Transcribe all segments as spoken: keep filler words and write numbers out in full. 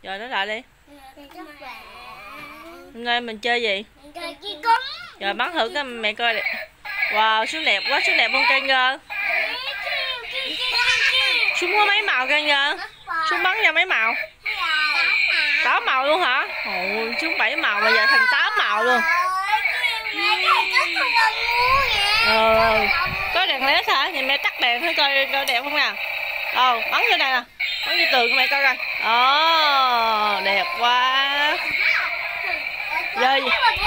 Rồi nói lại đi. Các bạn. Hôm nay mình chơi gì? Chơi chi cúng. Rồi bắn thử cho mẹ coi đi. Wow, súng đẹp quá, súng đẹp không Kenga? Súng có mấy màu Kenga? Súng bắn ra mấy màu? Tám màu luôn hả? Ôi, súng bảy màu mà giờ thành tám màu luôn. Ờ, có đèn led hả? Nhìn mẹ tắt đèn thử coi coi đẹp không nè. Ờ, bắn vô đây nè. Bắn vô tường mẹ coi coi. Ờ, đẹp quá. Giờ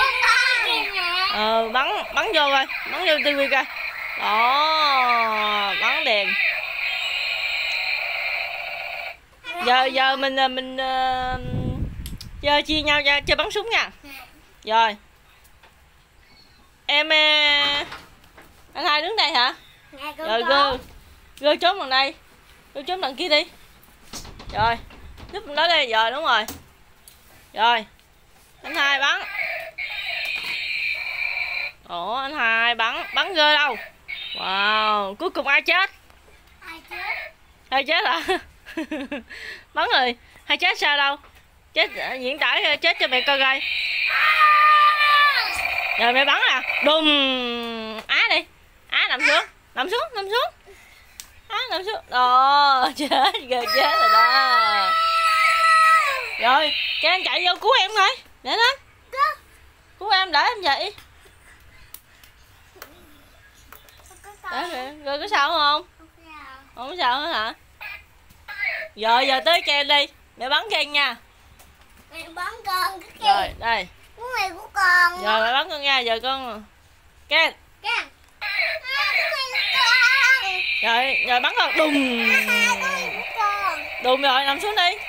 ờ, bắn bắn vô coi, bắn vô tivi coi. Đó, bắn đèn. Giờ giờ mình mình uh, chơi chia nhau chơi, chơi bắn súng nha. Rồi. Em anh hai đứng đây hả? Rồi gơ gơ trốn đằng đây, gơ trốn đằng kia đi. Rồi núp đó đây. Rồi đúng rồi. Rồi anh hai bắn. Ủa anh hai bắn bắn gơ đâu? Wow, cuối cùng ai chết? Ai chết? Ai chết hả? Bắn rồi hay chết sao đâu? Chết diễn tả chết cho mẹ coi coi. Rồi mẹ bắn nè. Đùng. Á đi. Á nằm xuống. Nằm xuống, nằm xuống. Á nằm xuống. Ồ, chết rồi, chết rồi đó. Rồi, cái anh chạy vô cứu em thôi. Để lên. Cứu em đỡ em dậy. Để rồi, rồi có sao không? Không có sao hết hả? Rồi giờ tới Ken đi. Mẹ bắn Ken nha. Mẹ bắn con cái Ken. Rồi, đây. Của mẹ của con. Rồi mẹ bắn con nha, giờ con Ken. Ken. Rồi, rồi bắn con đùng. Đùng rồi, nằm xuống đi.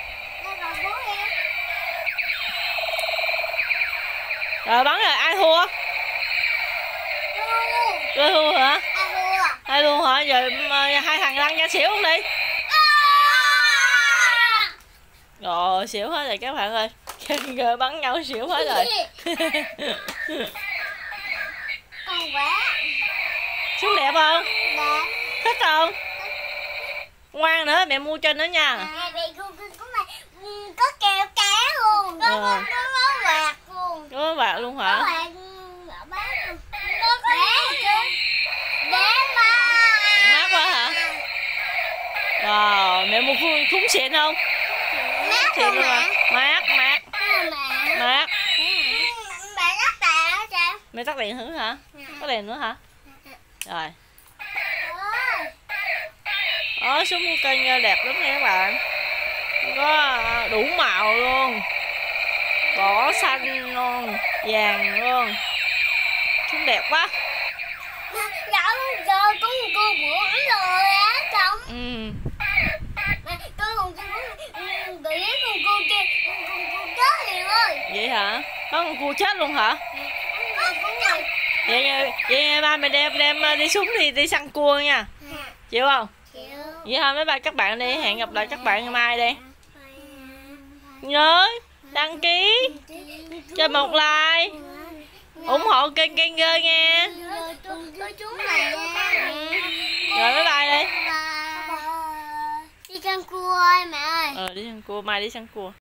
Rồi bắn rồi, ai thua? Tôi thua hả? Ai luôn hả? Giờ hai thằng lăn ra xỉu không đi? Rồi xỉu hết rồi các bạn ơi. Giờ bắn nhau xỉu hết rồi. Con quá. Súng đẹp không? Đẹp. Thích không? Ngoan nữa, mẹ mua cho nữa nha. À, có kẹo cá luôn, có ờ. có có quạt luôn. Có quạt luôn hả? Có quạt ở bán luôn. Có đế đế mà. Mát quá hả? Rồi, mẹ mua phun phúng xịn không? Mát luôn mà. Mát, mát. Mát. Mẹ tắt đèn hả cha? Mẹ tắt đèn thử hả? Có đèn nữa hả? Rồi. Đó, súng kênh đẹp lắm nha các bạn. Có đủ màu luôn. Đỏ xanh luôn, vàng luôn. Súng đẹp quá. Dạ giờ có một cô bữa rồi á chồng. Ừ. Mà tôi còn cô gửi con cô kia con cô chết liền ơi. Vậy hả? Có con cua chết luôn hả? Vậy vậy ba mày đem đem đi súng đi đi săn cua nha. Chịu không? Chịu. Vậy thôi mấy ba các bạn đi, hẹn gặp lại các bạn ngày mai đi. Nhớ đăng ký cho một like, ủng hộ kênh kênh Gơ nha. Rồi bye bye đi. Đi săn cua ơi mẹ ơi. Ờ đi săn cua, mai đi săn cua.